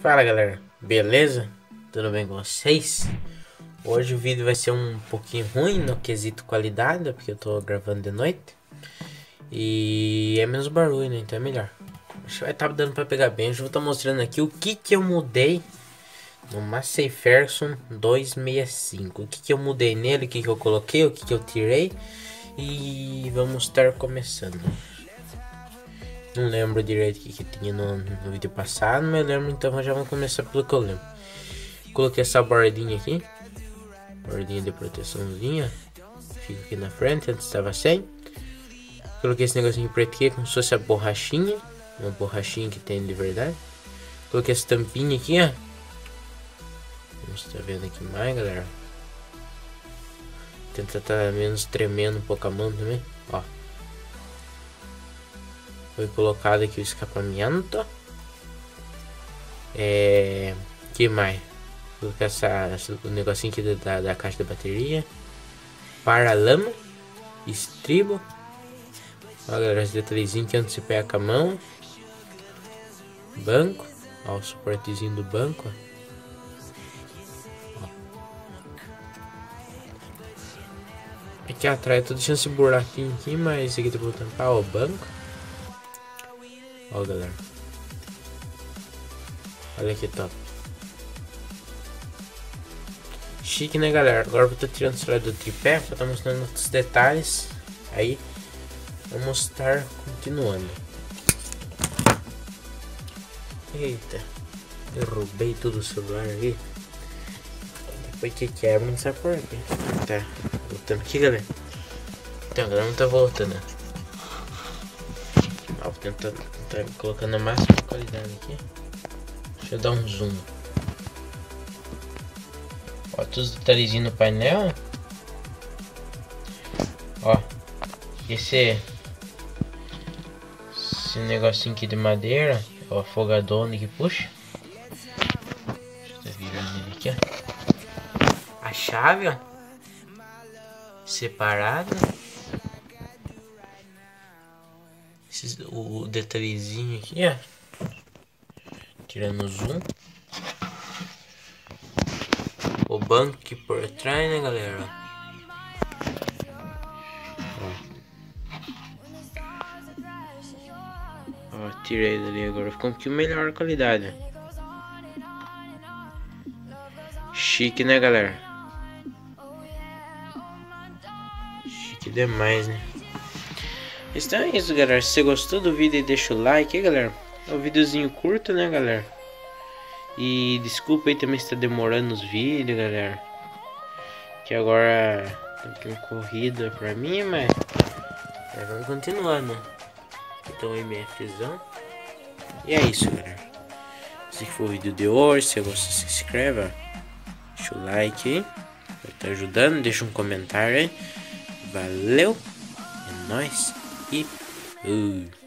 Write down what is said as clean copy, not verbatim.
Fala galera, beleza? Tudo bem com vocês? Hoje o vídeo vai ser um pouquinho ruim no quesito qualidade, porque eu tô gravando de noite e é menos barulho, né? Então é melhor. Acho que vai estar dando pra pegar bem. Eu vou estar mostrando aqui o que eu mudei no Massey Ferguson 265. O que eu mudei nele, o que eu coloquei, o que eu tirei. E vamos estar começando. Não lembro direito o que tinha no vídeo passado, mas eu lembro, então já vamos começar pelo que eu lembro. Coloquei essa bordinha aqui, bordinha de proteçãozinha, fica aqui na frente, antes estava sem. Coloquei esse negocinho preto aqui, como se fosse a borrachinha, uma borrachinha que tem de verdade. Coloquei essa tampinha aqui, ó. Vamos estar vendo aqui mais, galera. Tenta estar menos tremendo um pouco a mão também, ó. Foi colocado aqui o escapamento. Que mais? Colocar o negocinho aqui da caixa de bateria. Para-lama. Estribo. Olha galera, esse detalhezinho que antes você pega com a mão. Banco. Olha o suportezinho do banco. Aqui atrás, tô deixando esse buraquinho aqui, mas esse aqui tá pra tampar o banco. Olha galera. Olha que top. Chique, né galera? Agora eu vou estar tirando esse lado do tripé pra estar mostrando outros detalhes. Aí vamos estar continuando. Eita, derrubei tudo o celular aí. Depois que quebra não sabe por quê. Tá, voltando aqui galera. Então galera, não tá voltando. Ó, vou tentar colocando a máxima qualidade aqui. Deixa eu dar um zoom. Ó, todos os detalhezinhos no painel. Ó, esse negocinho aqui de madeira, ó, afogadona que puxa. Deixa eu tá virando ele aqui, ó. A chave, ó, separada. O detalhezinho aqui, ó, tirando o zoom. O banco aqui por trás, né galera? Ó, tirei dali agora, ficou um pouquinho melhor a qualidade. Chique, né galera? Chique demais, né? Então é isso galera, se você gostou do vídeo deixa o like aí galera. É um videozinho curto, né galera? E desculpa aí também se tá demorando os vídeos galera, que agora tem uma corrida pra mim, mas vamos continuar, né? Então MFzão. E é isso galera. Esse foi o vídeo de hoje. Se você gostou, se inscreve, ó. Deixa o like aí, vai estar ajudando, deixa um comentário aí. Valeu, é nóis e